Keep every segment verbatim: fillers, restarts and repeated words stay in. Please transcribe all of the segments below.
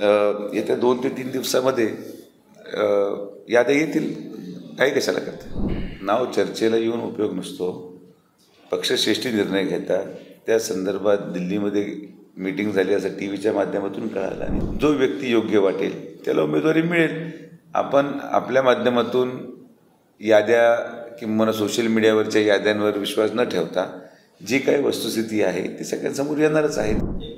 येत्या दोन ते तीन दिवसामध्ये याद्या येतील. काही कशाला करतात? नाव चर्चेला येऊन उपयोग नसतो. पक्षश्रेष्ठी निर्णय घेतात. त्या संदर्भात दिल्लीमध्ये मीटिंग झाली असं टी व्हीच्या माध्यमातून कळालं आणि जो व्यक्ती योग्य वाटेल त्याला उमेदवारी मिळेल. आपण आपल्या माध्यमातून याद्या किंवा सोशल मीडियावरच्या याद्यांवर विश्वास न ठेवता जी काही वस्तुस्थिती आहे ती सगळ्यांसमोर येणारच आहे.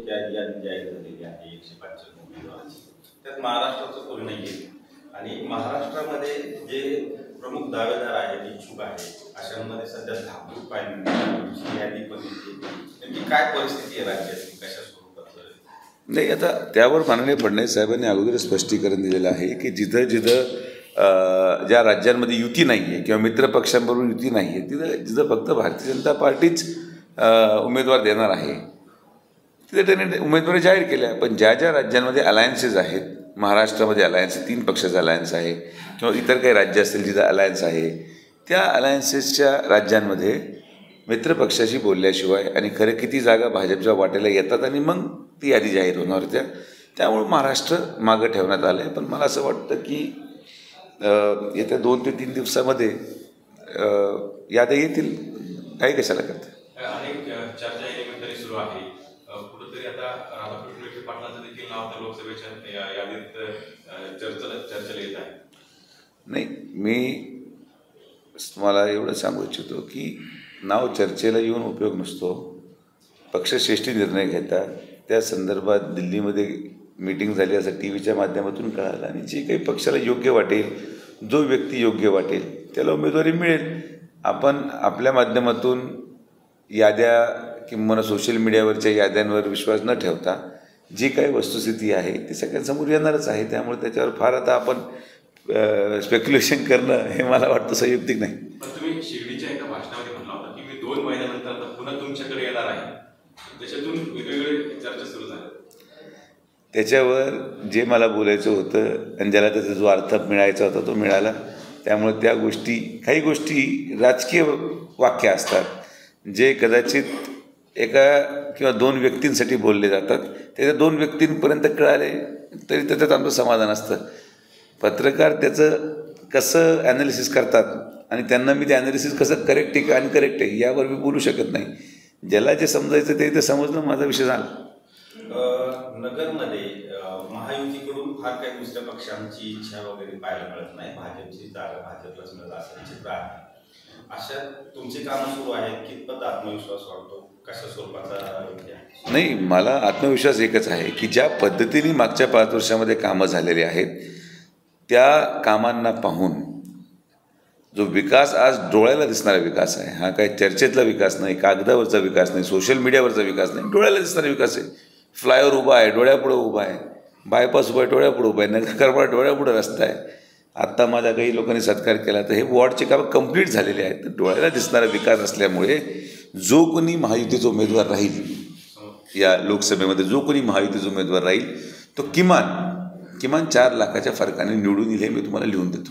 त्यात महाराष्ट्राचं कोणी नाही आहे आणि महाराष्ट्रामध्ये जे प्रमुख दावेदार आहेत, इच्छुक आहेत, अशांमध्ये सध्या धाकधूक पाहिली यादी पण नेमकी काय परिस्थिती आहे राज्याची, कशा स्वरूपात? नाही, आता त्यावर माननीय फडणवीस साहेबांनी अगोदर स्पष्टीकरण दिलेलं आहे की जिथं जिथं ज्या राज्यांमध्ये युती नाही आहे किंवा मित्रपक्षांबरोबर युती नाही आहे तिथं जिथं फक्त भारतीय जनता पार्टीच उमेदवार देणार आहे तिथे त्यांनी उमेदवारी जाहीर केल्या. पण ज्या ज्या राज्यांमध्ये अलायन्सेस आहेत, महाराष्ट्रामध्ये अलायन्स तीन पक्षाचा अलायन्स आहे किंवा इतर काही राज्य असतील जिथं अलायन्स आहे, त्या अलायन्सेसच्या राज्यांमध्ये मित्रपक्षाशी बोलल्याशिवाय आणि खरं किती जागा भाजपच्या वाटेला येतात आणि मग ती यादी जाहीर होणार होत्या. त्यामुळे महाराष्ट्र मागं ठेवण्यात आलं आहे. पण मला असं वाटतं की येत्या दोन ते तीन दिवसामध्ये याद्या येतील. काही कशाला करतात? अनेक चर्चा एलिमेंटरी सुरू आहे. कुठंतरी आता राधाकृष्ण विखे पाटलांचं देखील नाव तर लोकसभेच्या यादीत चर्चेला चर्चेला येत आहे. नाही, मी तुम्हाला एवढं सांगू इच्छितो की नाव चर्चेला येऊन उपयोग नसतो. पक्षश्रेष्ठी निर्णय घेतात. त्या संदर्भात दिल्लीमध्ये मीटिंग झाली असं टी व्हीच्या माध्यमातून कळालं आणि जे काही पक्षाला योग्य वाटेल, जो व्यक्ती योग्य वाटेल त्याला उमेदवारी मिळेल. आपण आपल्या माध्यमातून याद्या किंवा सोशल मीडियावरच्या याद्यांवर विश्वास न ठेवता जी काही वस्तुस्थिती आहे ती सगळ्यांसमोर येणारच आहे. त्यामुळे त्याच्यावर फार आता आपण स्पेक्युलेशन करणं हे मला वाटतं संयुक्तिक नाही. पण तुम्ही शिर्डीच्या एका भाषणामध्ये म्हणला होता की मी दोन महिन्यानंतर आता पुन्हा तुमच्याकडे येणार आहे. त्याच्यातून वेगवेगळे चर्चा सुरू झाल्या. त्याच्यावर जे मला बोलायचं होतं आणि ज्याला त्याचा जो अर्थ मिळायचा होता तो मिळाला. त्यामुळे त्या गोष्टी काही गोष्टी राजकीय वाक्य असतात जे कदाचित एका किंवा दोन व्यक्तींसाठी बोलले जातात. त्याच्या दोन व्यक्तींपर्यंत कळाले तरी त्याच्यात आमचं समाधान असतं. पत्रकार त्याचं कसं ॲनालिसिस करतात आणि त्यांना मी ते ॲनालिसिस कसं करेक्ट आहे का अनकरेक्ट आहे यावर मी बोलू शकत नाही. ज्याला जे समजायचं ते ते समजणं माझा विषय झाला. नगरमध्ये महायुतीकडून फार काही दुसऱ्या पक्षांची इच्छा वगैरे पाहायला मिळत नाही. भाजपची जागा भाजपलाच मिळत असं चित्र आहे. अशा तुमची कामं सुरू आहेत. कितपत आत्मविश्वास वाढतो? कशा स्वरूपाचा? नाही, मला आत्मविश्वास एकच आहे की ज्या पद्धतीने मागच्या पाच वर्षामध्ये कामं झालेली आहेत त्या कामांना पाहून जो विकास आज डोळ्याला दिसणारा विकास आहे, हा काही चर्चेतला विकास नाही, कागदावरचा विकास नाही, सोशल मीडियावरचा विकास नाही, डोळ्याला दिसणारा विकास आहे. फ्लायओव्हर उभा आहे, डोळ्यापुढं उभा आहे. बायपास उभा आहे, डोळ्यापुढं उभा आहे. नगरकरमाळा डोळ्यापुढं रस्ता आहे. आत्ता माझा काही लोकांनी सत्कार केला तर हे वॉर्डचे कामं कंप्लीट झालेले आहेत. तर डोळ्याला दिसणारा विकास असल्यामुळे जो कोणी महायुतीचा उमेदवार राहील या लोकसभेमध्ये, जो कोणी महायुतीचा उमेदवार राहील तो किमान किमान चार लाखाच्या फरकाने निवडून येईल हे मी तुम्हाला लिहून देतो.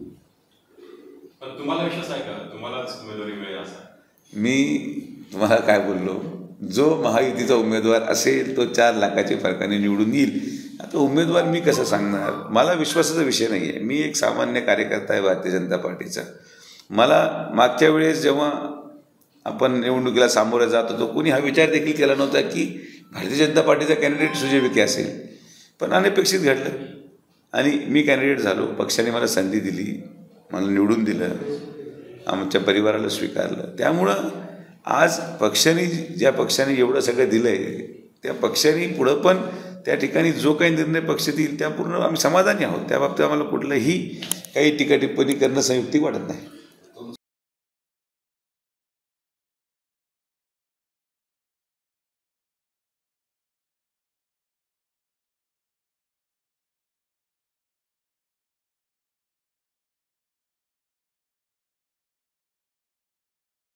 पण तुम्हाला विश्वास आहे का तुम्हालाच उमेदवारी मिळेल असा? मी तुम्हाला काय बोललो, जो महायुतीचा उमेदवार असेल तो चार लाखाच्या फरकाने निवडून येईल. आता उमेदवार मी कसं सांगणार? मला विश्वासाचा विषय नाही आहे. मी एक सामान्य कार्यकर्ता आहे भारतीय जनता पार्टीचा. मला मागच्या वेळेस जेव्हा आपण निवडणुकीला सामोरं जात होतो कोणी हा विचार देखील केला नव्हता की भारतीय जनता पार्टीचा कॅन्डिडेट सुजय विखे असेल. पण अनपेक्षित घडलं आणि मी कॅन्डिडेट झालो. पक्षाने मला संधी दिली, मला निवडून दिलं, आमच्या परिवाराला स्वीकारलं. त्यामुळं आज पक्षाने ज्या पक्षाने एवढं सगळं दिलं आहे त्या पक्षाने पुढं पण त्या ठिकाणी जो काही निर्णय पक्ष देईल त्या पूर्ण आम्ही समाधानी आहोत. त्या बाबतीत आम्हाला कुठलंही काही टीका टिप्पणी करणं संयुक्तिक वाटत नाही.